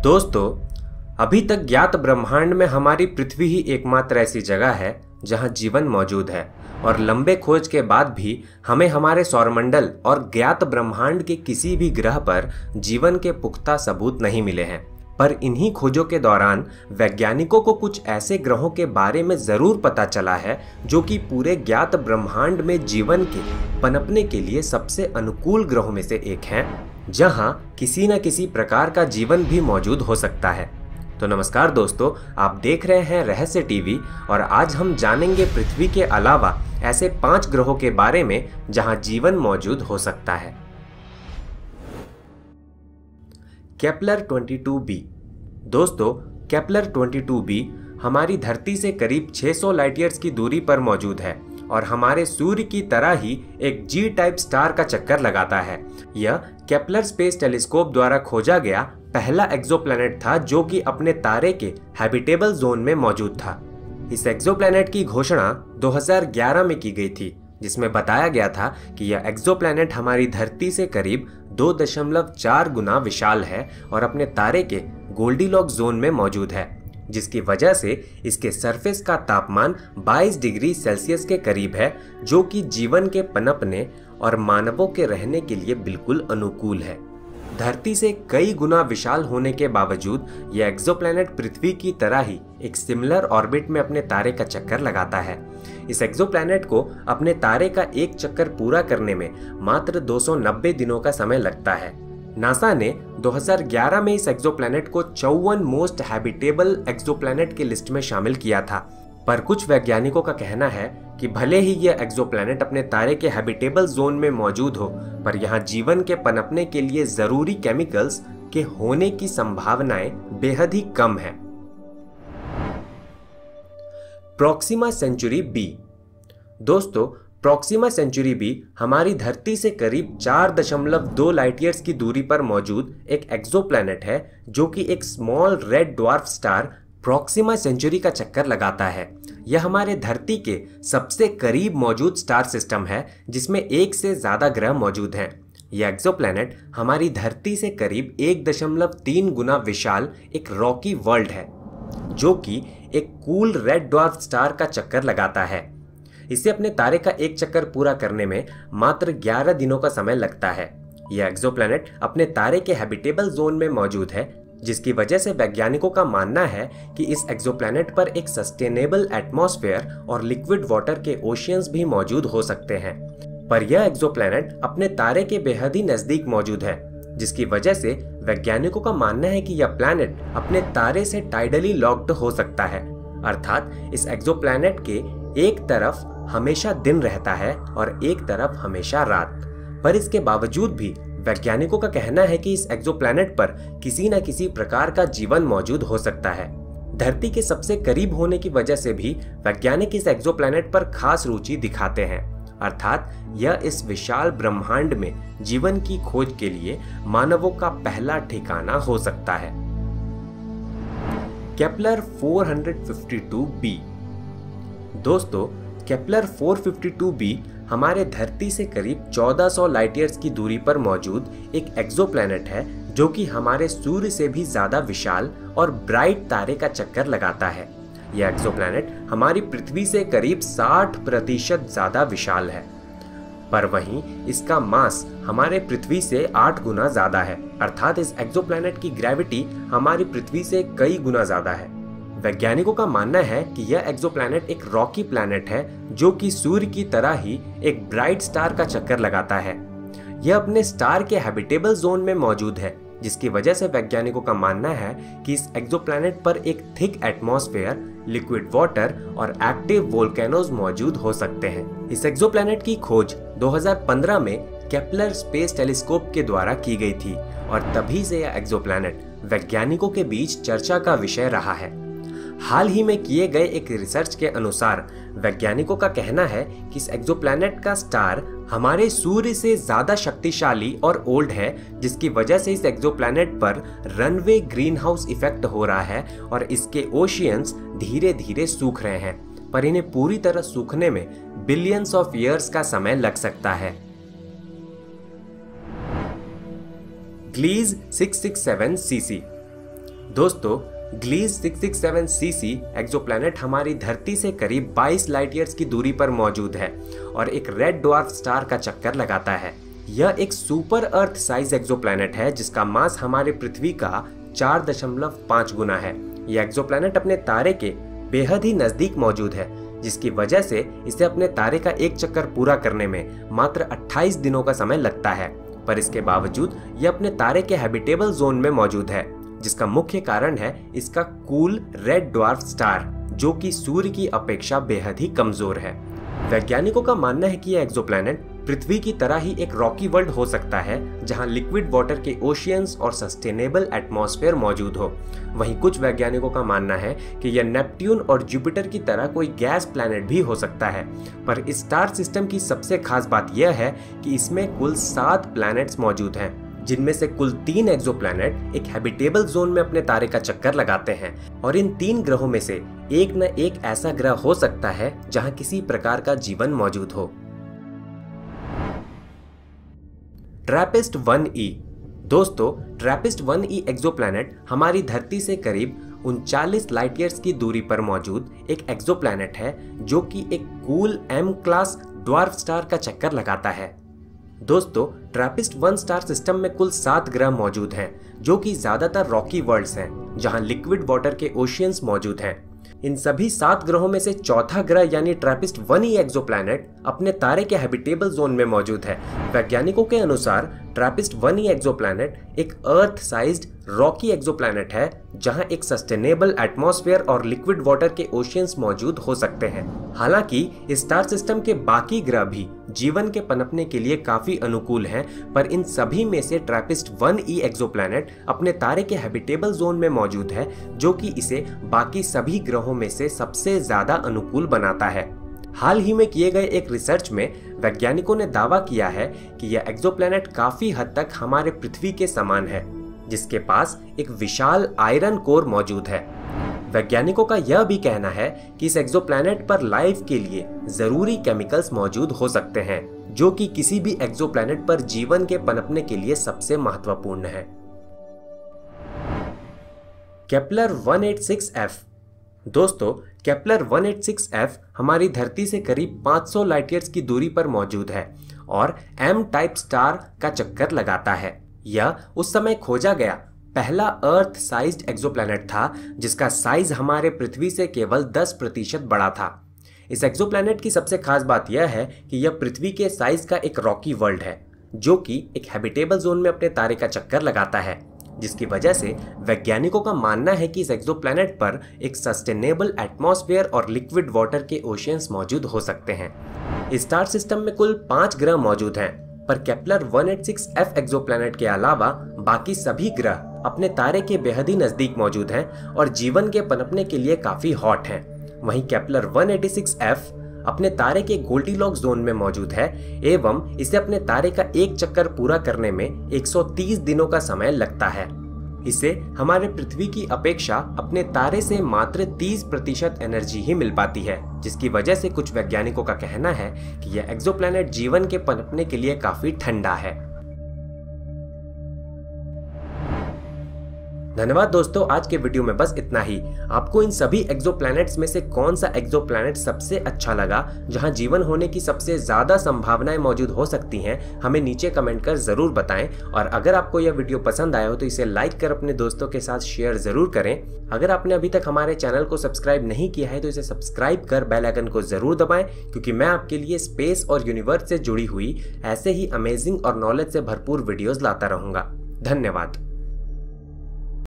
दोस्तों, अभी तक ज्ञात ब्रह्मांड में हमारी पृथ्वी ही एकमात्र ऐसी जगह है जहां जीवन मौजूद है और लंबे खोज के बाद भी हमें हमारे सौरमंडल और ज्ञात ब्रह्मांड के किसी भी ग्रह पर जीवन के पुख्ता सबूत नहीं मिले हैं। पर इन्हीं खोजों के दौरान वैज्ञानिकों को कुछ ऐसे ग्रहों के बारे में ज़रूर पता चला है जो कि पूरे ज्ञात ब्रह्मांड में जीवन के पनपने के लिए सबसे अनुकूल ग्रहों में से एक हैं, जहां किसी न किसी प्रकार का जीवन भी मौजूद हो सकता है। तो नमस्कार दोस्तों, आप देख रहे हैं रहस्य टीवी और आज हम जानेंगे पृथ्वी के अलावा ऐसे 5 ग्रहों के बारे में जहां जीवन मौजूद हो सकता है। Kepler 22b। दोस्तों, केपलर 22b हमारी धरती से करीब 600 लाइट ईयर्स की दूरी पर मौजूद है और हमारे सूर्य की तरह ही एक जी टाइप स्टार का चक्कर लगाता है। यह केपलर स्पेस टेलीस्कोप द्वारा खोजा गया पहला एक्सोप्लैनेट था जो कि अपने तारे के हैबिटेबल जोन में मौजूद था। इस एक्सोप्लैनेट की घोषणा 2011 में की गई थी, जिसमें बताया गया था कि यह एक्सोप्लैनेट हमारी धरती से करीब 2.4 गुना विशाल है और अपने तारे के गोल्डीलॉक्स जोन में मौजूद है, जिसकी वजह से इसके सरफेस का तापमान 22 डिग्री सेल्सियस के करीब है, जो कि जीवन के पनपने और मानवों के रहने के लिए बिल्कुल अनुकूल है। धरती से कई गुना विशाल होने के बावजूद यह एक्सोप्लैनेट पृथ्वी की तरह ही एक सिमिलर ऑर्बिट में अपने तारे का चक्कर लगाता है। इस एक्सोप्लैनेट को अपने तारे का एक चक्कर पूरा करने में मात्र 290 दिनों का समय लगता है। नासा ने 2011 में इस एक्सोप्लैनेट को 54 मोस्ट हैबिटेबल एक्सोप्लैनेट की लिस्ट में शामिल किया था। पर कुछ वैज्ञानिकों का कहना है कि भले ही यह एक्सोप्लैनेट अपने तारे के हैबिटेबल जोन में मौजूद हो, पर यहाँ जीवन के पनपने के लिए जरूरी केमिकल्स के होने की संभावनाएं बेहद ही कम है। Proxima Centauri b. दोस्तों, प्रॉक्सिमा सेंचुरी बी हमारी धरती से करीब 4.2 लाइट ईयर्स की दूरी पर मौजूद एक एक्सोप्लैनेट है जो कि एक small red dwarf star Proxima Centauri का चक्कर लगाता है। यह हमारे धरती के सबसे करीब मौजूद स्टार सिस्टम है जिसमें एक से ज्यादा ग्रह मौजूद हैं। यह एक्सोप्लैनेट हमारी धरती से करीब 1.3 गुना विशाल एक रॉकी वर्ल्ड है जो कि एक कूल रेड ड्वार्फ स्टार का चक्कर लगाता है। इसे अपने तारे का एक चक्कर पूरा करने में मात्र 11 दिनों का समय लगता है। यह एक्सोप्लैनेट अपने तारे के हैबिटेबल जोन में मौजूद है, जिसकी वजह से वैज्ञानिकों का मानना है कि इस एक्सोप्लैनेट पर एक सस्टेनेबल एटमॉस्फेयर और लिक्विड वाटर के ओशियंस भी मौजूद हो सकते हैं। पर यह एक्सोप्लैनेट अपने तारे के बेहद ही नजदीक मौजूद है, जिसकी वजह से वैज्ञानिकों का मानना है कि यह प्लैनेट अपने तारे से टाइडली लॉक्ड हो सकता है, अर्थात इस एक्सोप्लैनेट के एक तरफ हमेशा दिन रहता है और एक तरफ हमेशा रात। पर इसके बावजूद भी वैज्ञानिकों का कहना है कि इस एक्सोप्लैनेट पर किसी न किसी प्रकार का जीवन मौजूद हो सकता है। धरती के सबसे करीब होने की वजह से भी वैज्ञानिक इस एक्सोप्लैनेट पर खास रुचि दिखाते हैं, अर्थात यह इस विशाल ब्रह्मांड में जीवन की खोज के लिए मानवों का पहला ठिकाना हो सकता है। Kepler 452b। दोस्तों, केपलर 452b हमारे धरती से करीब 1400 लाइट ईयर्स की दूरी पर मौजूद एक एक्सोप्लैनेट है जो कि हमारे सूर्य से भी ज्यादा विशाल और ब्राइट तारे का चक्कर लगाता है। यह एक्सोप्लैनेट हमारी पृथ्वी से करीब 60% ज्यादा विशाल है, पर वहीं इसका मास हमारे पृथ्वी से 8 गुना ज्यादा है, अर्थात इस एक्सोप्लैनेट की ग्रेविटी हमारी पृथ्वी से कई गुना ज्यादा है। वैज्ञानिकों का मानना है कि यह एक्सोप्लैनेट एक रॉकी प्लैनेट है जो कि सूर्य की तरह ही एक ब्राइट स्टार का चक्कर लगाता है। यह अपने स्टार के हैबिटेबल जोन में मौजूद है, जिसकी वजह से वैज्ञानिकों का मानना है कि इस एक्सोप्लैनेट पर एक थिक एटमॉस्फेयर, लिक्विड वाटर और एक्टिव वोल्केनोज मौजूद हो सकते हैं। इस एक्सोप्लैनेट की खोज 2015 में केपलर स्पेस टेलीस्कोप के द्वारा की गई थी और तभी से यह एक्सोप्लैनेट वैज्ञानिकों के बीच चर्चा का विषय रहा है। हाल ही में किए गए एक रिसर्च के अनुसार वैज्ञानिकों का कहना है कि इस एक्सोप्लैनेट का स्टार हमारे सूर्य से ज्यादा शक्तिशाली और ओल्ड है, जिसकी वजह से इस एक्सोप्लैनेट पर रनवे ग्रीन हाउस इफेक्ट हो रहा है और इसके ओशियंस धीरे धीरे सूख रहे हैं, पर इन्हें पूरी तरह सूखने में बिलियंस ऑफ ईयर्स का समय लग सकता है। ग्लीज 667 cc। दोस्तों, ग्लीज 667cc एक्सोप्लैनेट हमारी धरती से करीब 22 लाइट ईयर्स की दूरी पर मौजूद है और एक रेड ड्वार्फ स्टार का चक्कर लगाता है। यह एक सुपर अर्थ साइज एक्सोप्लैनेट है जिसका मास हमारे पृथ्वी का 4.5 गुना है। यह एक्सोप्लैनेट अपने तारे के बेहद ही नजदीक मौजूद है, जिसकी वजह से इसे अपने तारे का एक चक्कर पूरा करने में मात्र 28 दिनों का समय लगता है। पर इसके बावजूद यह अपने तारे के हैबिटेबल जोन में मौजूद है, जिसका मुख्य कारण है इसका कूल रेड ड्वार्फ स्टार, जो कि सूर्य की अपेक्षा बेहद ही कमजोर है। वैज्ञानिकों का मानना है कि यह एक्सोप्लैनेट पृथ्वी की तरह ही एक रॉकी वर्ल्ड हो सकता है, जहां लिक्विड वाटर के ओशियंस और सस्टेनेबल एटमॉस्फेयर मौजूद हो। वहीं कुछ वैज्ञानिकों का मानना है कि यह नेपट्यून और जुपिटर की तरह कोई गैस प्लैनेट भी हो सकता है। पर इस स्टार सिस्टम की सबसे खास बात यह है कि इसमें कुल 7 प्लैनेट्स मौजूद हैं, जिनमें से कुल 3 एक्सोप्लैनेट एक हैबिटेबल जोन में अपने तारे का चक्कर लगाते हैं और इन 3 ग्रहों में से एक न एक ऐसा ग्रह हो सकता है जहां किसी प्रकार का जीवन मौजूद हो। Trappist 1e। दोस्तों, ट्रैपिस्ट 1e एक्सोप्लैनेट हमारी धरती से करीब 39 लाइट ईयर्स की दूरी पर मौजूद एक एक्सोप्लैनेट है, जो कि एक cool M class dwarf star का चक्कर लगाता है। दोस्तों, ट्रैपिस्ट 1 स्टार सिस्टम में कुल 7 ग्रह मौजूद हैं, जो कि ज्यादातर रॉकी वर्ल्ड्स हैं, जहां लिक्विड वाटर के ओशियंस मौजूद हैं। इन सभी 7 ग्रहों में से चौथा ग्रह यानी ट्रैपिस्ट 1e एक्सोप्लैनेट अपने तारे के हैबिटेबल जोन में मौजूद है। वैज्ञानिकों के अनुसार ट्रैपिस्ट 1e एक्सोप्लैनेट एक अर्थ साइज्ड रॉकी एक्सोप्लैनेट है, जहां एक सस्टेनेबल एटमॉस्फेयर और लिक्विड वाटर के ओशियंस मौजूद हो सकते हैं। हालांकि इस स्टार सिस्टम के बाकी ग्रह भी जीवन के पनपने के लिए काफी अनुकूल हैं, पर इन सभी में से ट्रैपिस्ट 1e एक्सोप्लैनेट अपने तारे के हैबिटेबल जोन में मौजूद है, जो कि इसे बाकी सभी ग्रहों में से सबसे ज्यादा अनुकूल बनाता है। हाल ही में किए गए एक रिसर्च में वैज्ञानिकों ने दावा किया है कि यह एक्सोप्लैनेट काफी हद तक हमारे पृथ्वी के समान है, जिसके पास एक विशाल आयरन कोर मौजूद है। वैज्ञानिकों का यह भी कहना है कि इस एक्सोप्लैनेट पर लाइफ के लिए जरूरी केमिकल्स मौजूद हो सकते हैं, जो कि किसी भी एक्सोप्लैनेट पर जीवन के पनपने के लिए सबसे महत्वपूर्ण है। Kepler 186f। दोस्तों, केपलर 186f हमारी धरती से करीब 500 लाइट ईयर्स की दूरी पर मौजूद है और M टाइप स्टार का चक्कर लगाता है। यह उस समय खोजा गया पहला अर्थ साइज्ड एक्सोप्लैनेट था, जिसका साइज हमारे पृथ्वी से केवल 10% बड़ा था। इस एक्सोप्लैनेट की सबसे खास बात यह है कि यह पृथ्वी के साइज का एक रॉकी वर्ल्ड है, जो कि एक हैबिटेबल जोन में अपने तारे का चक्कर लगाता है, जिसकी वजह से वैज्ञानिकों का मानना है कि इस एक्सोप्लैनेट पर एक सस्टेनेबल एटमॉस्फेयर और लिक्विड वाटर के ओशियंस मौजूद हो सकते हैं। इस स्टार सिस्टम में कुल 5 ग्रह मौजूद हैं, पर केपलर 186f एक्सोप्लैनेट के अलावा बाकी सभी ग्रह अपने तारे के बेहद ही नजदीक मौजूद हैं और जीवन के पनपने के लिए काफी हॉट हैं। वहीं केपलर 186f अपने तारे के गोल्डीलॉक्स जोन में मौजूद है एवं इसे अपने तारे का एक चक्कर पूरा करने में 130 दिनों का समय लगता है। इसे हमारे पृथ्वी की अपेक्षा अपने तारे से मात्र 30% एनर्जी ही मिल पाती है, जिसकी वजह से कुछ वैज्ञानिकों का कहना है कि यह एक्सोप्लैनेट जीवन के पनपने के लिए काफी ठंडा है। धन्यवाद दोस्तों, आज के वीडियो में बस इतना ही। आपको इन सभी एक्सोप्लैनेट्स में से कौन सा एक्सोप्लैनेट सबसे अच्छा लगा, जहां जीवन होने की सबसे ज्यादा संभावनाएं मौजूद हो सकती हैं, हमें नीचे कमेंट कर जरूर बताएं। और अगर आपको यह वीडियो पसंद आया हो तो इसे लाइक कर अपने दोस्तों के साथ शेयर जरूर करें। अगर आपने अभी तक हमारे चैनल को सब्सक्राइब नहीं किया है तो इसे सब्सक्राइब कर बेल आइकन को जरूर दबाएं, क्योंकि मैं आपके लिए स्पेस और यूनिवर्स से जुड़ी हुई ऐसे ही अमेजिंग और नॉलेज से भरपूर वीडियोज लाता रहूंगा। धन्यवाद।